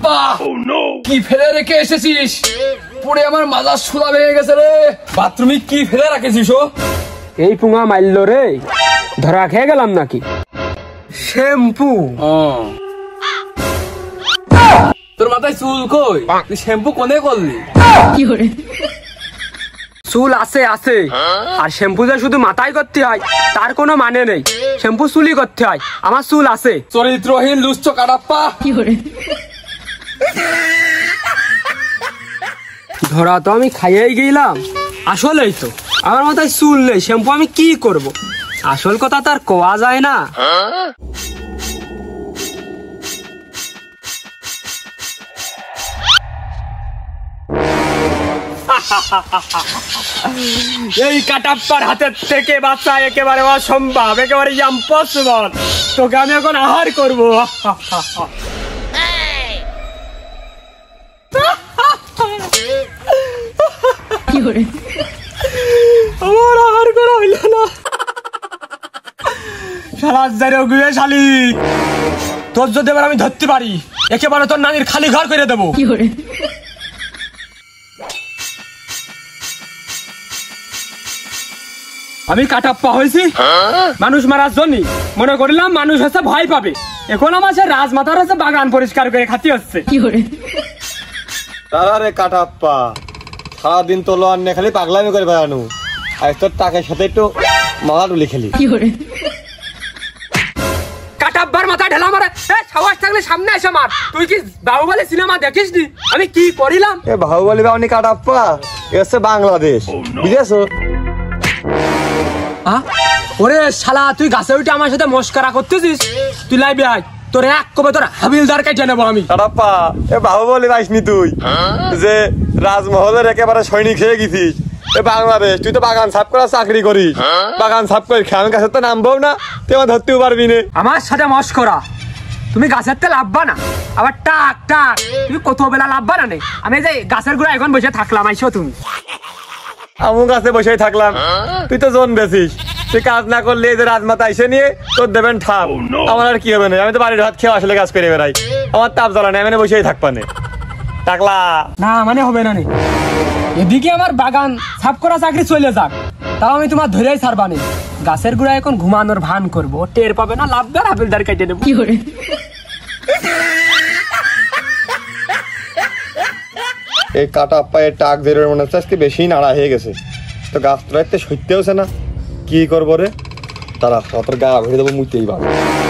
কাটাপ্পা কি ফেলে রেখে এসেছিস? পুরে আমার মাজার সুলা ভেঙে গেছে রে। বাথরুমে কি ফেলে রাখেছিস? ও এই পুঙা মারলো রে, ধরা খেয়ে গেলাম নাকি? শ্যাম্পু। তোর মাথায় চুল কই? তুই শ্যাম্পু কোনে করলি? চুল আছে আছে, আর শ্যাম্পু যে শুধু মাথায় করতে হয় তার কোনো মানে নেই। শ্যাম্পু চুলই করতে হয়, আমার চুল আছে। চরিত্রহীন লুচ্চ কাটাপ্পা। ধরা তো আমি খাইয়েই গেলাম। আসলেই তো আমার মাথায় চুল নেই, শ্যাম্পু আমি কি করব? আসল কথা তার কোয়া যায় না। এই কাটাপ্পার হাতের থেকে বাচ্চা একেবারে অসম্ভব, একেবারে ইম্পসিবল। তোকে আমি এখন আহার করব। আমার আহার করা হইল না। শালিক, তোর যদি এবার আমি ধরতে পারি একেবারে তোর নানির খালি ঘর করে দেবো। আমি কাটাপ্পা হয়েছি মানুষ মারার জন্য, মনে করিলাম মানুষ হচ্ছে ভয় পাবে। এখন আমার সে রাজমাতার হচ্ছে বাগান পরিষ্কার করে খাতি হচ্ছে। তারা কাটাপ্পা সারাদিন তো লোয়ার নে খালি পাগলামি করে বেড়ানো, আর তোর টাকের সাথে একটু মালা ডুলি খেলি। কাটাপ্পার মাথা ঢেলা মারে, সাহস থাকলে সামনে এসে মার। তুই কি বাহুবলী সিনেমা দেখিস নি? আমি কি করিলাম? এ বাহুবলী বাউনি কাটাপ্পা এসে বাংলাদেশ, বুঝেছো? ওরে শালা, তুই গাছে উঠে আমার সাথে মস্করা করতেছিস? তুই লাইবি আয়, তোর এক কবে তোর হাবিলদার কেটে নেবো আমি। কাটাপ্পা এ বাহুবলী পাইসনি তুই, যে রাজমহলের একেবারে সৈনিক হয়ে গেছিস। এ বাংলাদেশ, তুই তো বাগান সাফ করার চাকরি করিস। বাগান সাফ করে খেয়াল গাছের তো নামবো না, তুই আমার ধরতেও পারবি না। আমার সাথে মস্করা? তুমি গাছের তে লাভবা না, আবার টাক টাক তুমি কত বেলা লাভবা না নে। আমি যে গাছের গোড়া এখন বসে থাকলাম, আইসো তুমি। আমু গাছে বসেই থাকলাম, তুই তো জন বেছিস। তুই কাজ না করলে এই যে রাজমাতা এসে নিয়ে তোর দেবেন ঠাপ। আমার আর কি হবে না, আমি তো বাড়ির ভাত খেয়ে আসলে কাজ করে বেড়াই। আমার তাপ জ্বালা নেই, আমি বসেই থাকবা নে। টাকলা না মানে হবে না নে। এদিকে আমার বাগান সাফ করা চাকরি চলে যাক, তাও আমি তোমার ধরেই ছাড়বা নে। গাছের গোড়া এখন ঘুমানোর ভান করবো, টের পাবে না, লাভবে আর হাবিলদার কেটে দেবো। এই কাটাপ্পা এর টাক বেরোর মনে হচ্ছে আজকে বেশি নাড়া হয়ে গেছে। তো গাছ তো রাখতে সইতে হচ্ছে না, কি করবো রে? তারা তোর গা ভরে দেবো মুইতেই পারবো।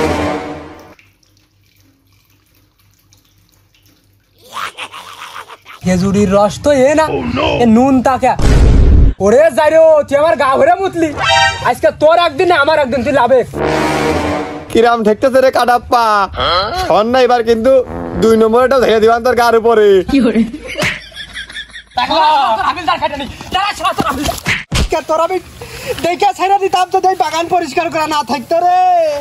খেজুরির রস তো এ না, নুন তাকে। ওরে যাই রে, তুই আমার গা ভরে মুতলি। আজকে তোর একদিন আমার একদিন, তুই লাভে। কিরাম ঠেকতেছে রে কাটাপ্পা, শোন না এবার কিন্তু 2 নম্বরটা ধরে দিবান তোর গার উপরে। তোর আমি দেখে ছেড়ে দিতাম তো, বাগান পরিষ্কার করা না থাকতো রে।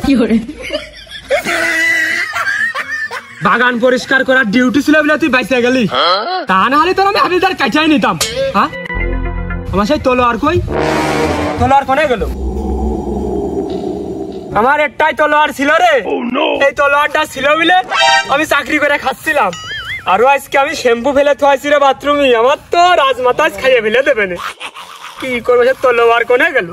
বাগান পরিষ্কার করার ডিউটি ছিল বলে তুই বাইসে গেলি, তা না হলে তোর আমি হাবিলদার কাটাই নিতাম। হ্যাঁ, আমার সেই তলোয়ার কই? তলোয়ার কোনে গেল? আমার একটাই তলোয়ার ছিল রে। এই তলোয়ারটা ছিল বলে আমি চাকরি করে খাচ্ছিলাম। আরো আজকে আমি শ্যাম্পু ফেলে থাইছি রে বাথরুমে, আমার তো রাজমাতাজ খাইয়ে ফেলে দেবে না। কি করবো, সে তলোয়ার কোনে গেল?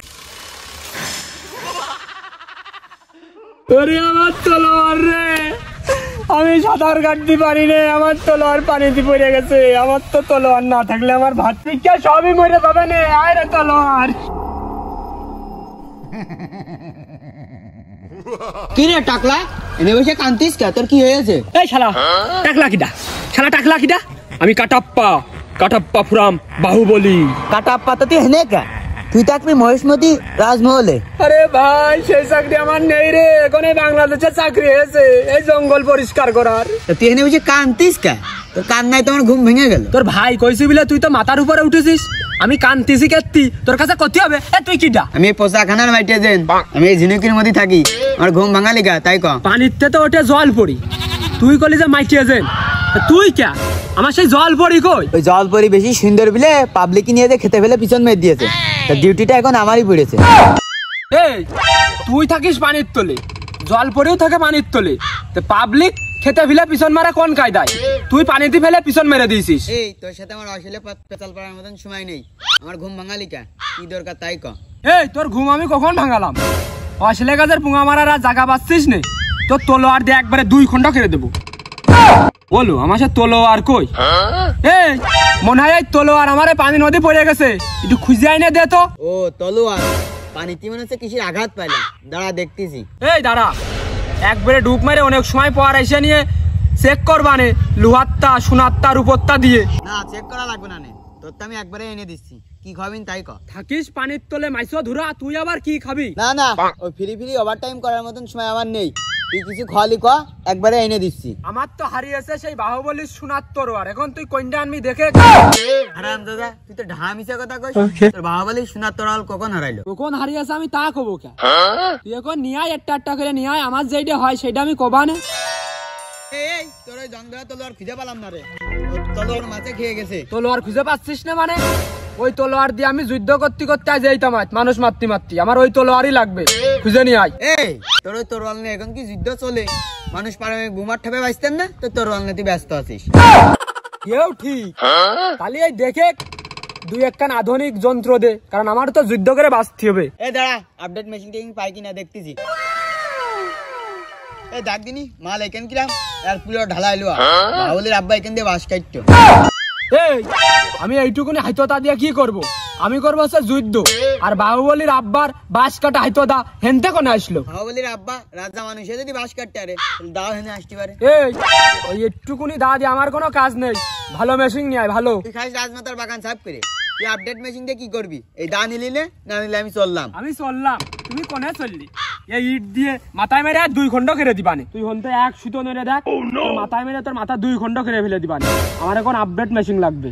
আমার তলোয়ার রে, আমি সাঁতার কাটতে পারি রে, আমার তলোয়ার পানিতে পড়ে গেছে। আমার তো তলোয়ার না থাকলে আমার ভাত পিঠা সবই মরে যাবে না। আয় রে তলোয়ার। কি রে টাকলা, এনে বসে কান্তিস কে? তোর কি হয়েছে? এই শালা টাকলা কিটা, শালা টাকলা কিটা? আমি কাটাপ্পা, কাটাপ্পা ফুরাম বাহুবলী। কাটাপ্পা তো তুই হেনে কে? তুই থাকবি মহেশমতি রাজমহলে। আরে ভাই, সেই চাকরি আমার নেই রে। এখন এই বাংলাদেশে চাকরি হয়েছে এই জঙ্গল পরিষ্কার করার। তুই এনে বসে কান্তিস কে? তোর কান নাই, তোমার ঘুম ভেঙে গেল? তোর ভাই কইছি বলে তুই তো মাথার উপরে উঠেছিস। আমি কান্তিছি কেতি, তোর কাছে কতি হবে? তুই কিটা? আমি পোশাখানার মাইটে দেন, আমি এই ঝিনুকির মধ্যে থাকি। আমার ঘুম ভাঙালি গা, তাই ক? পানিতে তো ওঠে জল পড়ি, তুই কলি যে মাইটিয়ে যেন। তুই কে? আমার সেই জল পড়ি কই? ওই জল পরি বেশি সুন্দর বিলে পাবলিক নিয়ে যে খেতে ফেলে পিছন মেরে দিয়েছে। ডিউটিটা এখন আমারই পড়েছে। এই তুই থাকিস পানির তলে, জল পড়েও থাকে পানির তলে, পাবলিক খেতে ফেলে পিছন মারা কোন কায়দায়? তুই পানিতে ফেলে পিছন মেরে দিয়েছিস। এই তোর সাথে আমার আসলে পেছাল পাড়ার মতন সময় নেই। আমার ঘুম ভাঙালি কা, কি দরকার তাই ক। এই তোর ঘুম আমি কখন ভাঙালাম? অশ্লে গাছের পুঙা মারার আর জায়গা পাচ্ছিস নে, তোর তলোয়ার দিয়ে একবারে 2 খন্ড কেটে দেবো। বলো আমার সাথে তলোয়ার কই? এই মনে হয় এই তলোয়ার আমারে পানি নদী পড়ে গেছে, একটু খুঁজে আইনে দে তো। ও তলোয়ার, পানিতে মনে হচ্ছে কিসের আঘাত পাইলাম, দাঁড়া দেখতেছি। এই দাঁড়া, একবারে ডুব মেরে অনেক সময় পর এসে নিয়ে চেক করবানে লোহারটা সোনারটা রূপরটা দিয়ে। না চেক করা লাগবে না নে, তোর তো আমি একবারে এনে দিচ্ছি, কি খাবিন তাই ক। থাকিস পানির তলে মাইসো ধুরা, তুই আবার কি খাবি? না না, ওই ফ্রি ওভার টাইম করার মতন সময় আমার নেই, তুই কিছু খাওয়ালি ক, একবারে এনে দিচ্ছি। আমার তো হারিয়েছে সেই বাহুবলীর সোনার তরোয়ার, এখন তুই কোনটা আনবি দেখে। হারাম দাদা, তুই তো ঢা মিশা কথা কইস। তোর বাহুবলী সোনার তরল কখন হারাইলো? কখন হারিয়েছে আমি তা কবো কে? তুই এখন নিয়ে আয়, একটা করে নিয়ে আয়, আমার যেটা হয় সেটা আমি কবানে। এই তোর ওই জং ধরা তলোয়ার খুঁজে পেলাম না রে, তলোয়ার মাছে খেয়ে গেছে। তলোয়ার খুঁজে পাচ্ছিস না মানে? ওই তলোয়ার দিয়ে আমি যুদ্ধ করতে করতে আজ এইতাম, মানুষ মারতে মারতে, আমার ওই তলোয়ারই লাগবে, খুঁজে নিয়ে আয়। এই তোর ওই তরোয়াল নিয়ে এখন কি যুদ্ধ চলে? মানুষ পারে বুমার ঠাপে বাঁচতেন না, তো তরোয়াল নিয়ে তুই ব্যস্ত আছিস। কেউ ঠিক তাহলে এই দেখে 2-1 আধুনিক যন্ত্র দে, কারণ আমার তো যুদ্ধ করে বাঁচতে হবে। এই দাঁড়া, আপডেট মেশিন টেকিং পাই কিনা দেখতেছি। এই দেখ দিনি মাল এখান কিরাম আর পুরো ঢালাইলো, বাহুবলীর আব্বা এখান দিয়ে বাঁশ কাটতো। এই আমি এইটুকুনি হাইততা দিয়ে কি করব? আমি করবো হচ্ছে যুদ্ধ, আর বাহুবলীর আব্বার বাঁশ কাটা হাইততা হেনতে কোনে আসলো? বাহুবলীর আব্বা রাজা মানুষে যদি বাঁশ কাটতে আরে দাও হেনে আসতে পারে। এই ওই একটুকুনি দা দিয়ে আমার কোনো কাজ নেই, ভালো মেশিন নিয়ে আয় ভালো। তুই খাস রাজমাতার বাগান সাফ করে, তুই আপডেট মেশিন দিয়ে কি করবি? এই দা নিলি না নিলে আমি চললাম। আমি চললাম, তুমি কোনে চললি? এই ইট দিয়ে মাথায় মেরে 2 খন্ড করে দিবানি, তুই হন্তে 1 সুতো নেড়ে দেখ, তোর মাথায় মেরে তোর মাথা 2 খন্ড করে ফেলে দিবানি। আমার এখন আপডেট মেশিন লাগবে।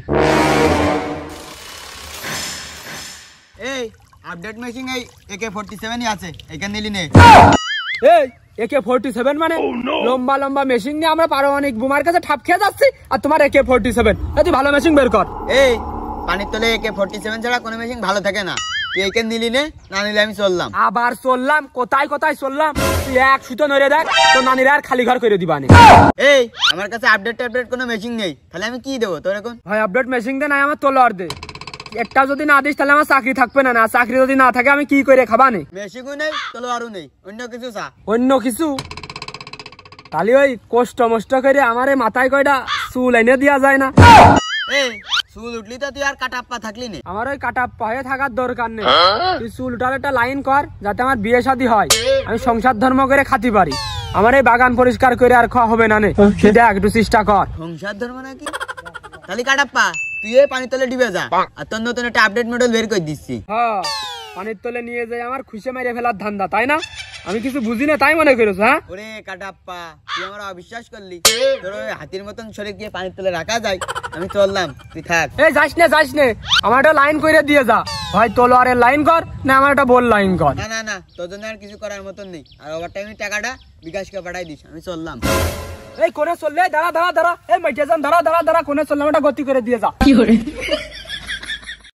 এই আপডেট মেশিন এই AK-47 আছে, এখানে নিলি নে। এই AK-47 মানে? লম্বা লম্বা মেশিন নিয়ে আমরা পারমাণবিক বোমার কাছে ঠাপ খেয়ে যাচ্ছি, আর তোমার AK-47? তুই ভালো মেশিন বের কর। এই পানির তলে AK-47 ছাড়া কোনো মেশিন ভালো থাকে না, তুই এখানে নিলি না নিলে আমি চললাম। আবার চললাম? কোথায় কোথায় চললাম? তুই 1 সুতো নড়ে দেখ, তোর নানির আর খালি ঘর করে দিবানি। এই আমার কাছে আপডেট কোনো মেশিন নেই, তাহলে আমি কি দেবো তোর এখন? ভাই আপডেট মেশিন দে, নাই আমার তলোয়ার দে। একটা যদি না দিস তাহলে আমার চাকরি থাকবে না, চাকরি যদি না থাকে আমি কি করে খাবানি? মেশিনও নেই তলোয়ারও নেই, অন্য কিছু চা। অন্য কিছু? তাহলে ওই কষ্ট মষ্ট করে আমার মাথায় কয়টা চুল এনে দেওয়া যায় না? এই চুল উঠলি তো তুই আর কাটাপ্পা থাকলি না। আমার ওই কাটাপ্পা হয়ে থাকার দরকার নেই, তুই চুল উঠার একটা লাইন কর, যাতে আমার বিয়ে শাদী হয়, আমি সংসার ধর্ম করে খাতে পারি। আমার এই বাগান পরিষ্কার করে আর খাওয়া হবে না নে, দেখ একটু চেষ্টা কর। সংসার ধর্ম নাকি? তাহলে কাটাপ্পা তুই এই পানির তলে ডিবে যা, আর তোর নতুন একটা আপডেট মডেল বের করে দিচ্ছি। হ্যাঁ, পানির তলে নিয়ে যাই আমার খুশি মেরে ফেলার ধান্দা, তাই না? আমি কিছু বুঝি না তাই মনে করেছো? হ্যাঁ ওরে কাটাপ্পা, তুই আমার অবিশ্বাস করলি? তোর ওই হাতির মতন শরীর গিয়ে পানির তলে রাখা যায়? আমি চললাম, তুই থাক। এই যাস নে, আমার একটা লাইন করে দিয়ে যা, হয় তলোয়ারের লাইন কর না আমার একটা বল লাইন কর। না না না, তোর জন্য আর কিছু করার মতন নেই, আর ওভার টাইমের টাকাটা বিকাশকে পাঠাই দিস, আমি চললাম। এই কোনে চললে? দাঁড়া, এই মাইটিয়া যান, দাঁড়া, কোনে চললাম, একটা গতি করে দিয়ে যা।